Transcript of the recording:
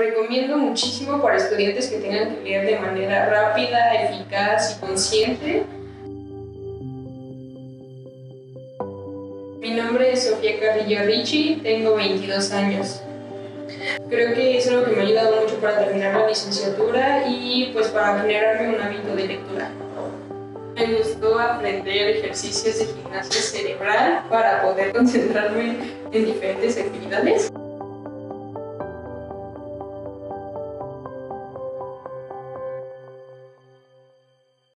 recomiendo muchísimo para estudiantes que tengan que leer de manera rápida, eficaz y consciente. Mi nombre es Sofía Carrillo Ricci, tengo 22 años. Creo que es algo que me ha ayudado mucho para terminar la licenciatura y pues para generarme un hábito de lectura. Me gustó aprender ejercicios de gimnasia cerebral para poder concentrarme en diferentes actividades.